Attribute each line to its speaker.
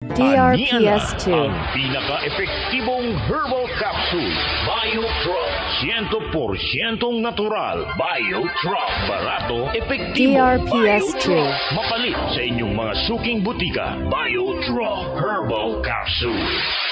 Speaker 1: DRPS
Speaker 2: Ang pinaka-epektibong herbal capsule. Bio-Troff. 100% natural. Bio-Troff. Barato, epektibo.
Speaker 1: DRPS
Speaker 2: Bio-Troff. Mapalit sa inyong mga suking butika. Bio-Troff Herbal Capsule.